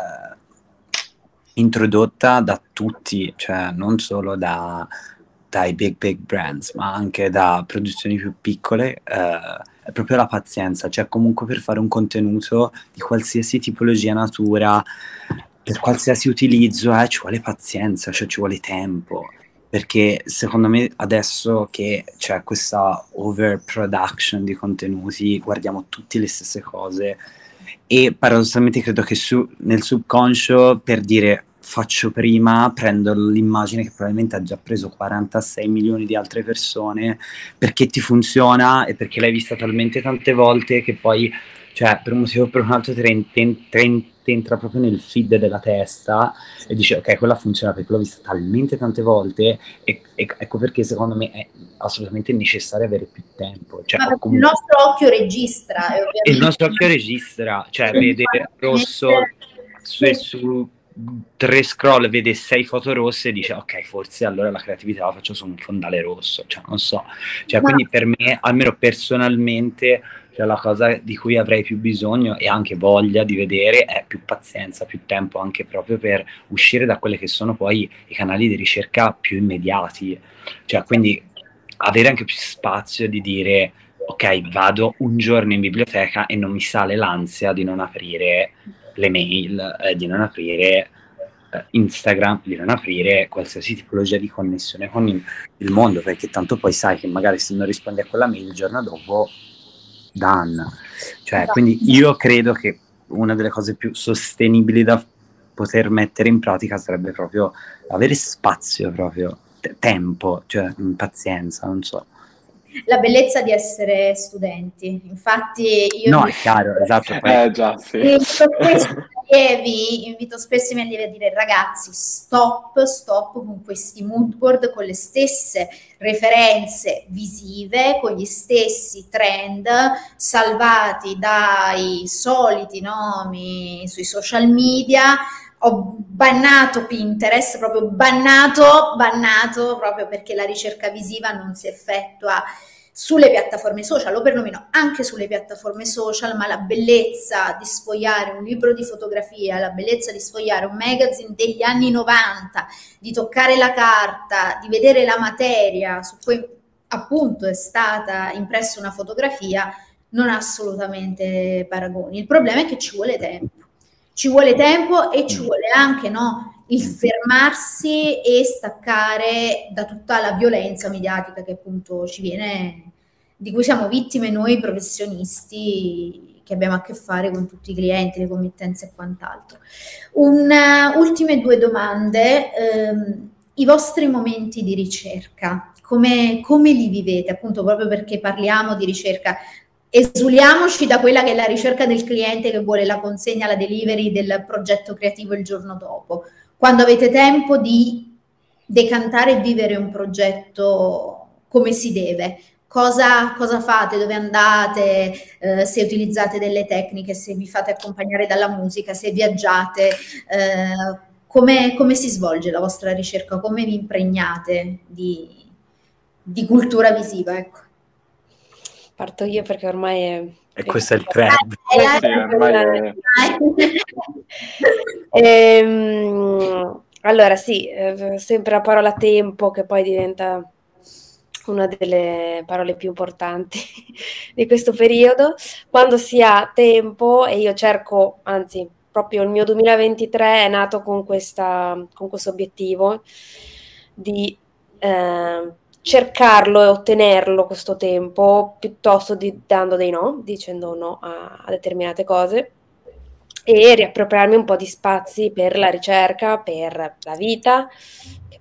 introdotta da tutti, cioè non solo dai big brands, ma anche da produzioni più piccole, è proprio la pazienza. Cioè, comunque per fare un contenuto di qualsiasi tipologia, natura, per qualsiasi utilizzo, ci vuole pazienza, cioè ci vuole tempo. Perché secondo me adesso che c'è questa overproduction di contenuti, guardiamo tutti le stesse cose e paradossalmente credo che nel subconscio, per dire faccio prima, prendo l'immagine che probabilmente ha già preso 46 milioni di altre persone, perché ti funziona e perché l'hai vista talmente tante volte che poi, cioè, per un motivo o per un altro ti entra proprio nel feed della testa e dici ok, quella funziona perché l'ho vista talmente tante volte e ecco perché secondo me è assolutamente necessario avere più tempo. Cioè, Ma comunque... il nostro occhio registra. E il nostro occhio registra, cioè vede rosso su 3 scroll, vede 6 foto rosse e dice ok, forse allora la creatività la faccio su un fondale rosso, cioè non so, cioè, quindi per me, almeno personalmente, cioè, la cosa di cui avrei più bisogno e anche voglia di vedere è più pazienza, più tempo anche proprio per uscire da quelle che sono poi i canali di ricerca più immediati, cioè quindi avere anche più spazio di dire ok, vado un giorno in biblioteca e non mi sale l'ansia di non aprire le mail, di non aprire Instagram, di non aprire qualsiasi tipologia di connessione con il mondo, perché tanto poi sai che magari se non rispondi a quella mail il giorno dopo, done. Cioè, Esatto. quindi io credo che una delle cose più sostenibili da poter mettere in pratica sarebbe proprio avere spazio, proprio tempo, cioè pazienza, non so. La bellezza di essere studenti. Infatti io No, è chiaro, esatto. Già, sì. Invito spesso i miei allievi a dire ragazzi, stop con questi mood board, con le stesse referenze visive, con gli stessi trend salvati dai soliti nomi sui social media. Ho bannato Pinterest, proprio bannato proprio perché la ricerca visiva non si effettua sulle piattaforme social, o perlomeno anche sulle piattaforme social, ma la bellezza di sfogliare un libro di fotografia, la bellezza di sfogliare un magazine degli anni 90, di toccare la carta, di vedere la materia su cui appunto è stata impressa una fotografia, non ha assolutamente paragoni. Il problema è che ci vuole tempo. Ci vuole tempo e ci vuole anche, no, il fermarsi e staccare da tutta la violenza mediatica che appunto ci viene, di cui siamo vittime noi professionisti che abbiamo a che fare con tutti i clienti, le committenze e quant'altro. Ultime 2 domande. I vostri momenti di ricerca, come li vivete? Appunto proprio perché parliamo di ricerca. Esuliamoci da quella che è la ricerca del cliente che vuole la consegna, la delivery del progetto creativo il giorno dopo. Quando avete tempo di decantare e vivere un progetto come si deve, cosa fate, dove andate, se utilizzate delle tecniche, se vi fate accompagnare dalla musica, se viaggiate, come si svolge la vostra ricerca, come vi impregnate di cultura visiva, ecco. Parto io perché ormai è... E questo è il trend. Allora sì, sempre la parola tempo, che poi diventa una delle parole più importanti di questo periodo. Quando si ha tempo, e io cerco, anzi proprio il mio 2023 è nato con questo obiettivo di cercarlo e ottenerlo questo tempo, piuttosto di dando dei no, dicendo no a determinate cose, e riappropriarmi un po' di spazi per la ricerca, per la vita, che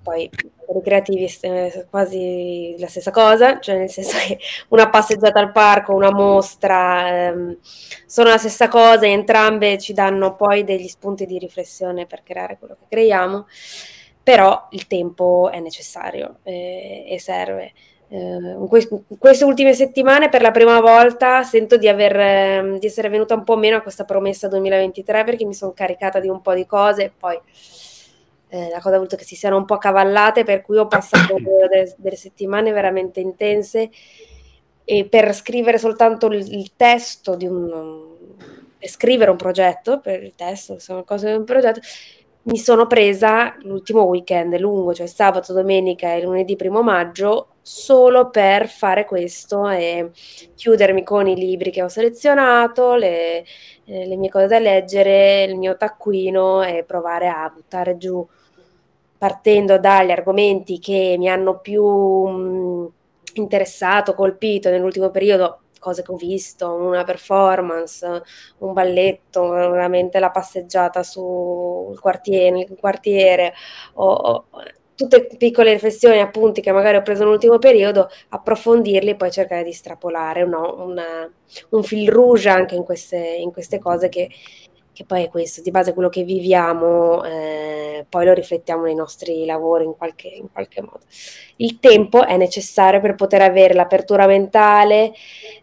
poi per i creativi è quasi la stessa cosa, cioè nel senso che una passeggiata al parco, una mostra, sono la stessa cosa, entrambe ci danno poi degli spunti di riflessione per creare quello che creiamo, però il tempo è necessario e serve. In queste ultime settimane per la prima volta sento di essere venuta un po' meno a questa promessa 2023, perché mi sono caricata di un po' di cose e poi la cosa ha voluto che si siano un po' cavallate, per cui ho passato delle settimane veramente intense, e per scrivere soltanto il testo per scrivere un progetto, per il testo, sono cose di un progetto, mi sono presa l'ultimo weekend lungo, cioè sabato, domenica e lunedì 1° maggio, solo per fare questo e chiudermi con i libri che ho selezionato, le mie cose da leggere, il mio taccuino, e provare a buttare giù, partendo dagli argomenti che mi hanno più interessato, colpito nell'ultimo periodo, cose che ho visto, una performance, un balletto, veramente la passeggiata sul quartiere, o tutte piccole riflessioni, appunti che magari ho preso nell'ultimo periodo, approfondirli e poi cercare di strapolare un fil rouge anche in queste cose che poi è questo, di base quello che viviamo, poi lo riflettiamo nei nostri lavori in qualche modo. Il tempo è necessario per poter avere l'apertura mentale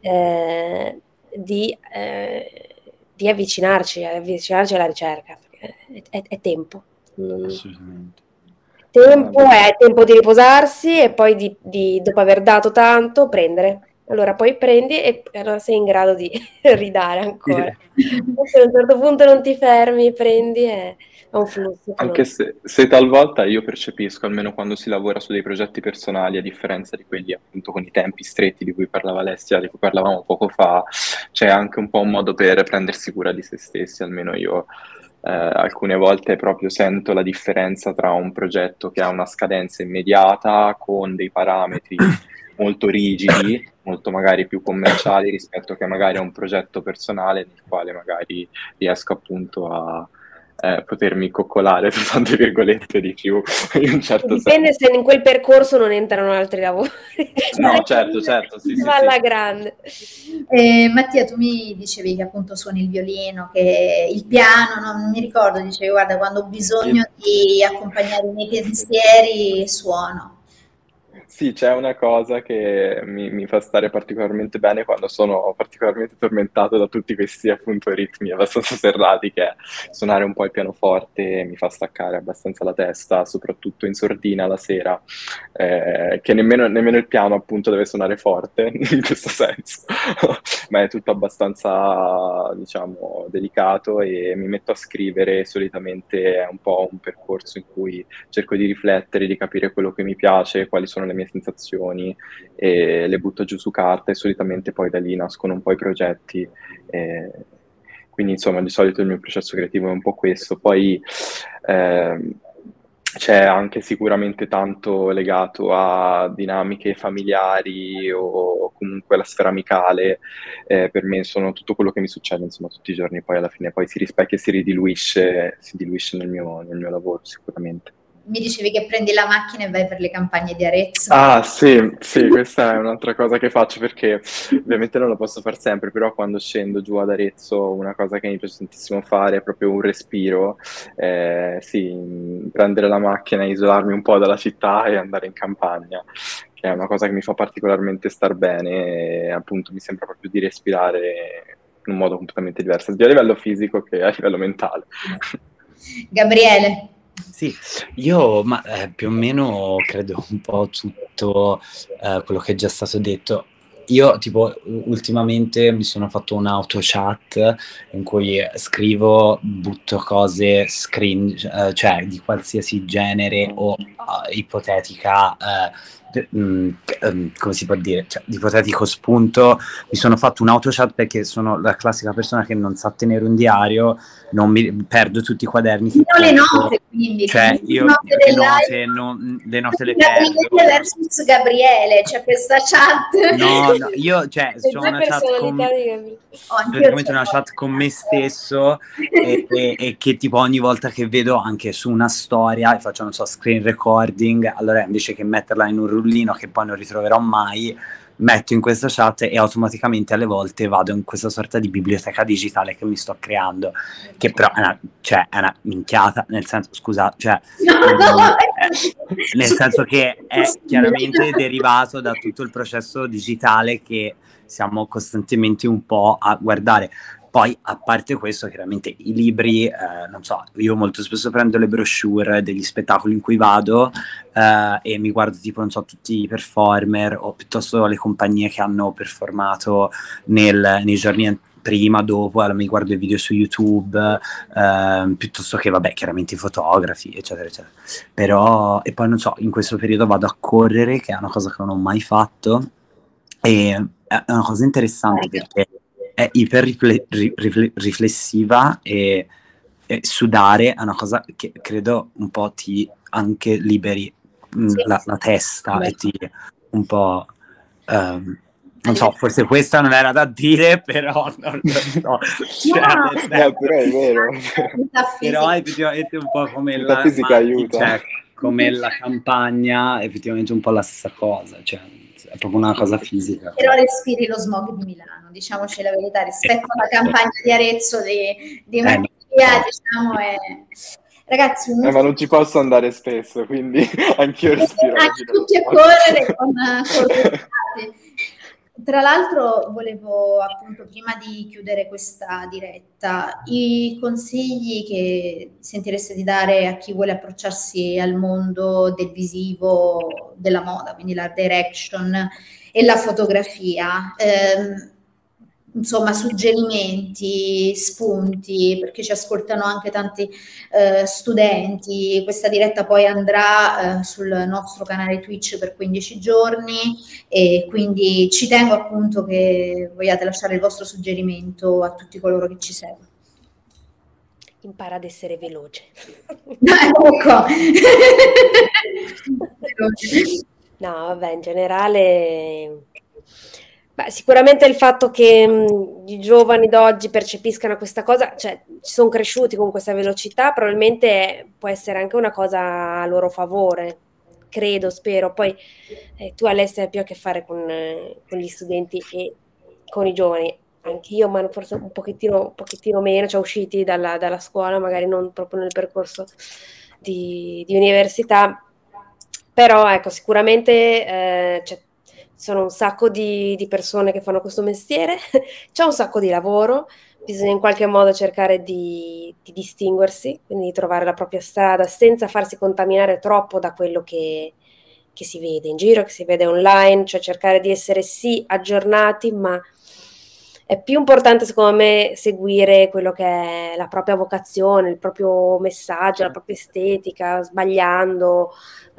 di avvicinarci alla ricerca, perché è tempo. Assolutamente. Tempo è tempo di riposarsi e poi dopo aver dato tanto, prendere. Allora poi prendi e allora sei in grado di ridare ancora. Se a un certo punto non ti fermi, prendi, è un flusso. Anche se talvolta io percepisco, almeno quando si lavora su dei progetti personali, a differenza di quelli appunto con i tempi stretti di cui parlava Alessia, di cui parlavamo poco fa, c'è anche un po' un modo per prendersi cura di se stessi, almeno io alcune volte proprio sento la differenza tra un progetto che ha una scadenza immediata con dei parametri molto rigidi, molto magari più commerciali, rispetto che magari a un progetto personale nel quale magari riesco appunto a potermi coccolare, tra tante virgolette, di più, in un certo Dipende senso. se in quel percorso non entrano altri lavori. No, certo, sì. Alla grande. Mattia, tu mi dicevi che appunto suoni il violino, che il piano, non mi ricordo, dicevi guarda, quando ho bisogno di accompagnare i miei pensieri suono. Sì, c'è una cosa che mi fa stare particolarmente bene quando sono particolarmente tormentato da tutti questi appunto ritmi abbastanza serrati, che è suonare un po' il pianoforte, mi fa staccare abbastanza la testa, soprattutto in sordina la sera, che nemmeno il piano appunto deve suonare forte in questo senso, ma è tutto abbastanza, diciamo, delicato, e mi metto a scrivere. Solitamente è un po' un percorso in cui cerco di riflettere, di capire quello che mi piace, quali sono le mie sensazioni, e le butto giù su carta, e solitamente poi da lì nascono un po' i progetti. Quindi insomma di solito il mio processo creativo è un po' questo. Poi c'è anche sicuramente tanto legato a dinamiche familiari o comunque la sfera amicale. Per me sono tutto quello che mi succede insomma tutti i giorni, poi alla fine poi si rispecchia e si diluisce nel mio lavoro sicuramente. Mi dicevi che prendi la macchina e vai per le campagne di Arezzo. Ah, sì, questa è un'altra cosa che faccio, perché ovviamente non lo posso fare sempre, però quando scendo giù ad Arezzo una cosa che mi piace tantissimo fare è proprio un respiro, sì, prendere la macchina, isolarmi un po' dalla città e andare in campagna, che è una cosa che mi fa particolarmente star bene, e appunto mi sembra proprio di respirare in un modo completamente diverso, sia a livello fisico che a livello mentale. Gabriele. Sì, io più o meno credo un po' tutto quello che è già stato detto. Io tipo ultimamente mi sono fatto un autochat in cui scrivo, butto cose cioè di qualsiasi genere o ipotetica come si può dire, cioè, di ipotetico spunto, mi sono fatto un autochat perché sono la classica persona che non sa tenere un diario, non mi perdo tutti i quaderni che le note, quindi cioè io le note le perdo. Versus Gabriele, c'è questa chat. No, io cioè ho una chat praticamente una chat con me stesso e che tipo ogni volta che vedo anche su una storia e faccio, non so, screen recording, allora invece che metterla in un rullino che poi non ritroverò mai, metto in questa chat e automaticamente alle volte vado in questa sorta di biblioteca digitale che mi sto creando, che però è una minchiata, nel senso, scusa, cioè nel senso che è chiaramente derivato da tutto il processo digitale che siamo costantemente un po' a guardare. Poi, a parte questo, chiaramente i libri, non so, io molto spesso prendo le brochure degli spettacoli in cui vado e mi guardo tipo, non so, tutti i performer o piuttosto le compagnie che hanno performato nei giorni prima, dopo, allora mi guardo i video su YouTube, piuttosto che, vabbè, chiaramente i fotografi, eccetera, eccetera. Però, e poi, non so, in questo periodo vado a correre, che è una cosa che non ho mai fatto, e è una cosa interessante perché è iper riflessiva e sudare è una cosa che credo un po' ti anche liberi la testa e ti un po' non so, forse questa non era da dire, però non lo so. Cioè, però è vero. Però effettivamente un po' come la fisica aiuta. Cioè, come la campagna, effettivamente un po' la stessa cosa, cioè è proprio una cosa fisica. Però respiri lo smog di Milano, diciamoci la verità, rispetto alla campagna di Arezzo di Mattia, diciamo è... Ragazzi, ma non ci posso andare spesso, quindi anch'io respiro. Tutti a correre con Tra l'altro volevo appunto, prima di chiudere questa diretta, i consigli che sentireste di dare a chi vuole approcciarsi al mondo del visivo, della moda, quindi la direction e la fotografia, insomma suggerimenti, spunti, perché ci ascoltano anche tanti studenti. Questa diretta poi andrà sul nostro canale Twitch per 15 giorni e quindi ci tengo appunto che vogliate lasciare il vostro suggerimento a tutti coloro che ci seguono. Impara ad essere veloce. Ecco. No, vabbè, in generale... Beh, sicuramente il fatto che i giovani d'oggi percepiscano questa cosa, cioè ci sono cresciuti con questa velocità, probabilmente può essere anche una cosa a loro favore, credo, spero. Poi tu, Alessia, hai più a che fare con gli studenti e con i giovani, anche io, ma forse un pochettino meno, cioè usciti dalla scuola, magari non proprio nel percorso di università, però ecco, sicuramente sono un sacco di persone che fanno questo mestiere, c'è un sacco di lavoro, bisogna in qualche modo cercare di distinguersi, quindi di trovare la propria strada senza farsi contaminare troppo da quello che si vede in giro, che si vede online, cioè cercare di essere sì aggiornati, ma è più importante secondo me seguire quello che è la propria vocazione, il proprio messaggio, la propria estetica, sbagliando,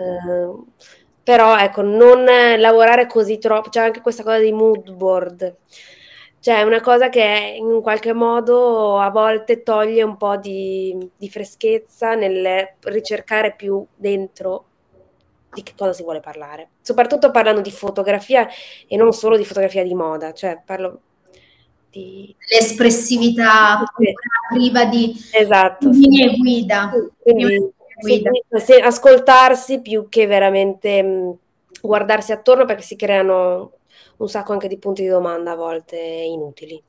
però ecco, non lavorare così troppo. C'è anche questa cosa di mood board, cioè una cosa che in qualche modo a volte toglie un po' di freschezza nel ricercare più dentro di che cosa si vuole parlare, soprattutto parlando di fotografia e non solo di fotografia di moda, cioè parlo di l'espressività priva di linee guida. Quindi ascoltarsi più che veramente guardarsi attorno, perché si creano un sacco anche di punti di domanda a volte inutili.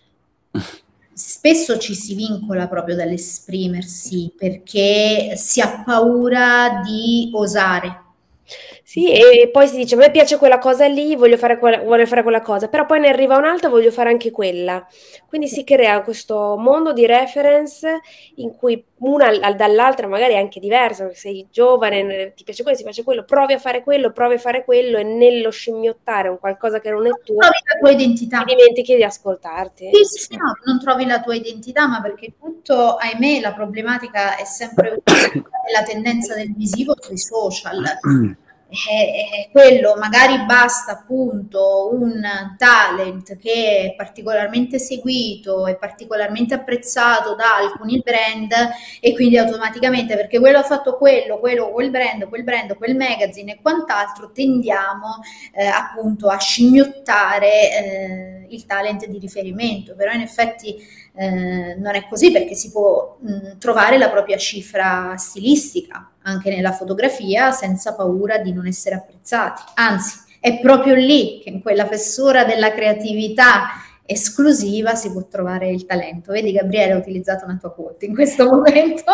Spesso ci si vincola proprio dall'esprimersi perché si ha paura di osare. Sì, e poi si dice, a me piace quella cosa lì, voglio fare quella cosa, però poi ne arriva un'altra, voglio fare anche quella. Quindi si crea questo mondo di reference in cui una dall'altra magari è anche diversa, perché sei giovane, ti piace quello, ti piace quello, provi a fare quello, e nello scimmiottare un qualcosa che non è tuo, trovi la tua identità. Ti dimentichi di ascoltarti. Sì, no, non trovi la tua identità, ma perché tutto, ahimè, la problematica è sempre la tendenza del visivo sui social. è quello, magari basta appunto un talent che è particolarmente seguito e particolarmente apprezzato da alcuni brand, e quindi automaticamente, perché quello ha fatto quel brand, quel magazine e quant'altro, tendiamo appunto a scimmiottare il talent di riferimento. Però in effetti non è così, perché si può trovare la propria cifra stilistica anche nella fotografia senza paura di non essere apprezzati. Anzi, è proprio lì che in quella fessura della creatività esclusiva si può trovare il talento. Vedi, Gabriele, ho utilizzato una tua quote in questo momento.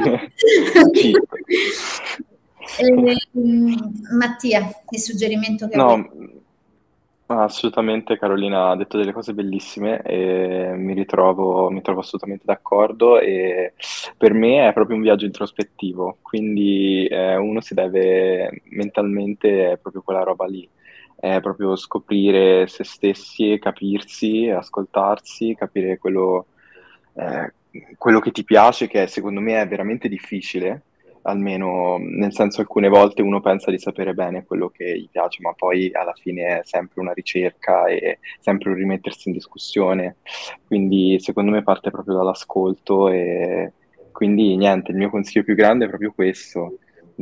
Mattia, il suggerimento che No, assolutamente, Carolina ha detto delle cose bellissime e mi trovo assolutamente d'accordo, e per me è proprio un viaggio introspettivo, quindi uno si deve mentalmente, è proprio quella roba lì, è proprio scoprire se stessi, capirsi, ascoltarsi, capire quello che ti piace, che secondo me è veramente difficile, almeno nel senso, alcune volte uno pensa di sapere bene quello che gli piace, ma poi alla fine è sempre una ricerca e sempre un rimettersi in discussione. Quindi secondo me parte proprio dall'ascolto, e quindi niente, il mio consiglio più grande è proprio questo,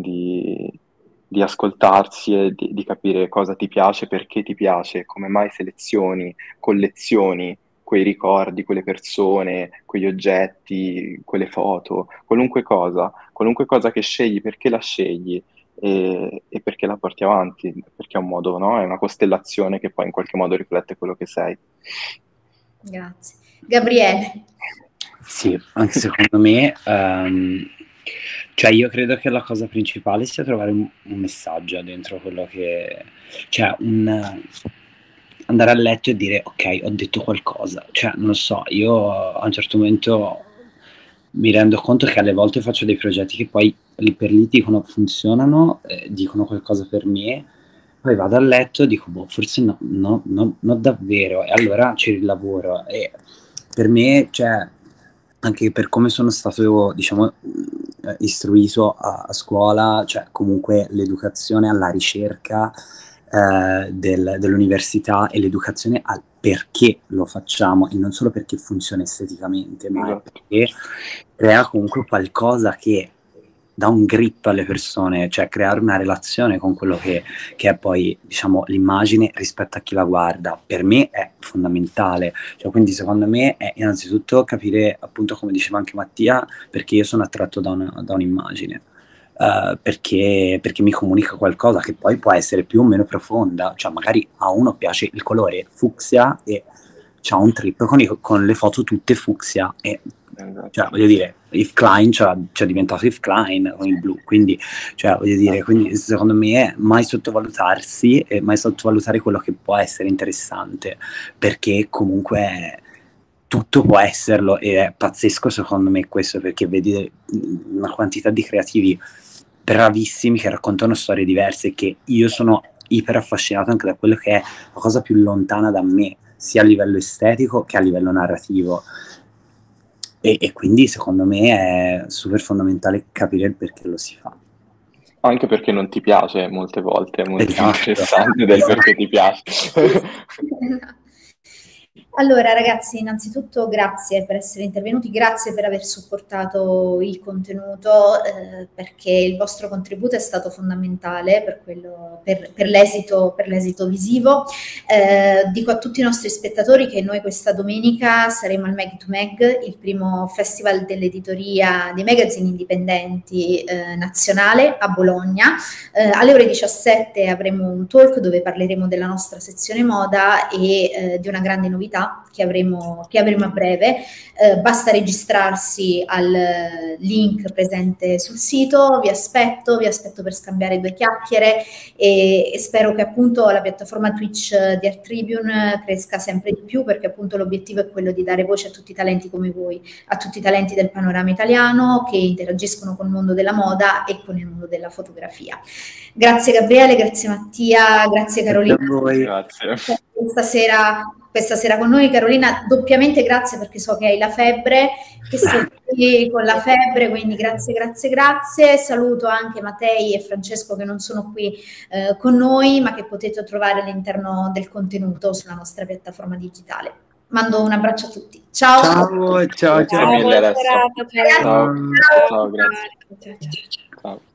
di ascoltarsi e di capire cosa ti piace, perché ti piace, come mai selezioni, collezioni quei ricordi, quelle persone, quegli oggetti, quelle foto, qualunque cosa che scegli, perché la scegli e perché la porti avanti, perché è un modo, no? È una costellazione che poi in qualche modo riflette quello che sei. Grazie. Gabriele. Sì, anche secondo me, cioè io credo che la cosa principale sia trovare un messaggio dentro quello che, cioè andare a letto e dire ok, ho detto qualcosa, cioè non lo so, io a un certo momento mi rendo conto che alle volte faccio dei progetti che poi lì per lì dicono funzionano, dicono qualcosa per me, poi vado a letto e dico boh, forse no, davvero, e allora ci rilavoro. E per me, cioè, anche per come sono stato, diciamo, istruito a scuola, cioè comunque l'educazione alla ricerca dell'università e l'educazione al perché lo facciamo, e non solo perché funziona esteticamente, ma perché crea comunque qualcosa che dà un grip alle persone, cioè creare una relazione con quello che è poi, diciamo, l'immagine rispetto a chi la guarda. Per me è fondamentale, cioè, quindi secondo me è innanzitutto capire, appunto come diceva anche Mattia, perché io sono attratto da un'immagine. Perché mi comunica qualcosa che poi può essere più o meno profonda, cioè magari a uno piace il colore fucsia e c'ha un trip con le foto tutte fucsia, e cioè voglio dire, Yves Klein c'è diventato Yves Klein con il blu, quindi cioè voglio dire, quindi secondo me è mai sottovalutarsi e mai sottovalutare quello che può essere interessante, perché comunque tutto può esserlo, e è pazzesco secondo me questo, perché vedi una quantità di creativi bravissimi che raccontano storie diverse, che io sono iper affascinato anche da quello che è la cosa più lontana da me, sia a livello estetico che a livello narrativo, e quindi secondo me è super fondamentale capire il perché lo si fa. Anche perché non ti piace molte volte, è molto Esatto. interessante del perché ti piace. Allora ragazzi, innanzitutto grazie per essere intervenuti, grazie per aver supportato il contenuto, perché il vostro contributo è stato fondamentale per l'esito visivo. Dico a tutti i nostri spettatori che noi questa domenica saremo al Mag to Mag, il primo festival dell'editoria dei magazine indipendenti nazionale a Bologna. Alle ore 17 avremo un talk dove parleremo della nostra sezione moda e di una grande novità che avremo a breve. Basta registrarsi al link presente sul sito. Vi aspetto per scambiare due chiacchiere, e spero che appunto la piattaforma Twitch di Art Tribune cresca sempre di più, perché appunto l'obiettivo è quello di dare voce a tutti i talenti come voi, a tutti i talenti del panorama italiano che interagiscono con il mondo della moda e con il mondo della fotografia. Grazie Gabriele, grazie Mattia, grazie Carolina. Grazie a voi. Grazie. Stasera questa sera con noi. Carolina, doppiamente grazie, perché so che hai la febbre, che sei qui con la febbre, quindi grazie, grazie, grazie. Saluto anche Mattei e Francesco, che non sono qui con noi, ma che potete trovare all'interno del contenuto sulla nostra piattaforma digitale. Mando un abbraccio a tutti. Ciao. Ciao, ciao, ciao. Buona serata, Ciao, ciao. ciao, grazie. Ciao. Ciao.